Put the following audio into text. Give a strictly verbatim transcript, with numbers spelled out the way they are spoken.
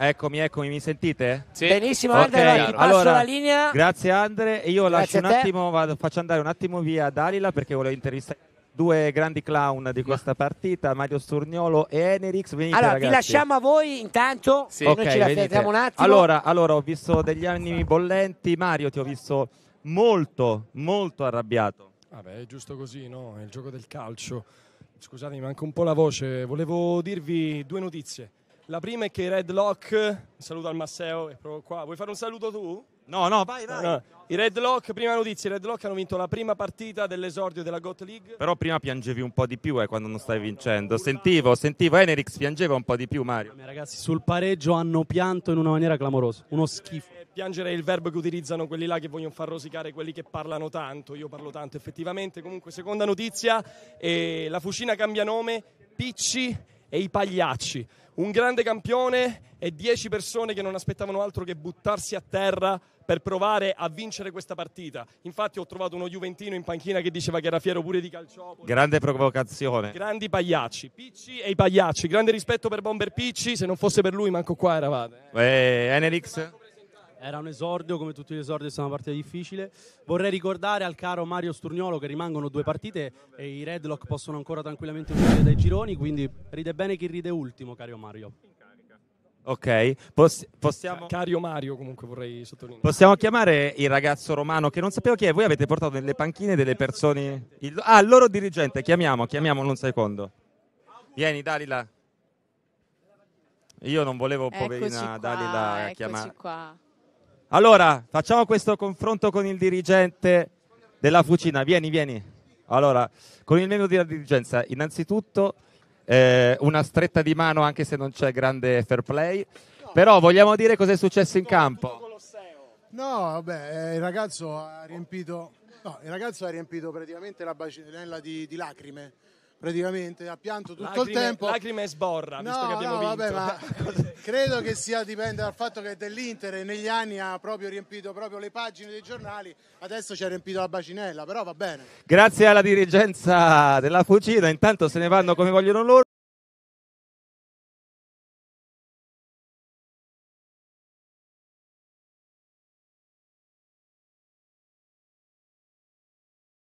Eccomi, eccomi, mi sentite? Sì. Benissimo, Ok, Andre, allora, ti passo allora, la linea. Grazie Andre, e io Grazie lascio un a te. attimo, vado, faccio andare un attimo via Dalila perché volevo intervistare due grandi clown di questa partita, Mario Sturniolo e Enerix. Venite, Allora, ragazzi. vi lasciamo a voi intanto, Sì. noi Ok, ci venite. raffreddiamo un attimo. Allora, allora, ho visto degli animi bollenti. Mario, ti ho visto molto, molto arrabbiato. Vabbè, è giusto così, no? È il gioco del calcio. Scusatemi, manca un po' la voce. Volevo dirvi due notizie. La prima è che i Red Lock, un saluto al Masseo, è proprio qua. Vuoi fare un saluto tu? No, no, vai, vai. No, no. I Red Lock, prima notizia, i Red Lock hanno vinto la prima partita dell'esordio della G O T League. Però prima piangevi un po' di più eh, quando non stai vincendo. Sentivo, sentivo, Enerix piangeva un po' di più, Mario. Ragazzi, sul pareggio hanno pianto in una maniera clamorosa, uno schifo. Eh, Piangere è il verbo che utilizzano quelli là che vogliono far rosicare quelli che parlano tanto. Io parlo tanto, effettivamente. Comunque, seconda notizia, eh, la Fucina cambia nome, Picci e i Pagliacci. Un grande campione e dieci persone che non aspettavano altro che buttarsi a terra per provare a vincere questa partita. Infatti ho trovato uno juventino in panchina che diceva che era fiero pure di Calciopoli. Grande provocazione. Grandi Pagliacci, Picci e i Pagliacci. Grande rispetto per Bomber Picci, se non fosse per lui manco qua eravate. Eh. Eh, Enerix? Era un esordio, come tutti gli esordi è stata una partita difficile. Vorrei ricordare al caro Mario Sturniolo che rimangono due partite e i Redlock possono ancora tranquillamente uscire dai gironi, quindi ride bene chi ride ultimo, caro Mario. Ok, Poss- possiamo... Cario Mario comunque vorrei sottolineare. Possiamo chiamare il ragazzo romano che non sapevo chi è. Voi avete portato nelle panchine delle persone... Il... Ah, il loro dirigente, chiamiamo, chiamiamolo un secondo. Vieni, Dalila. Io non volevo, poverina, Eccoci qua, Dalila eccoci chiamare. qua. Allora, facciamo questo confronto con il dirigente della Fucina. Vieni, vieni. Allora, con il menu della dirigenza, innanzitutto eh, una stretta di mano anche se non c'è grande fair play. Però vogliamo dire cosa è successo in campo. No, vabbè, eh, il ragazzo ha riempito, no, il ragazzo ha riempito praticamente la bacinella di, di lacrime. Praticamente ha pianto tutto lacrime, il tempo. Lacrime e sborra, no, visto che abbiamo no, vinto. Vabbè, ma credo che sia dipende dal fatto che dell'Inter negli anni ha proprio riempito proprio le pagine dei giornali, adesso ci ha riempito la bacinella, però va bene. Grazie alla dirigenza della Fucina, intanto se ne vanno come vogliono loro.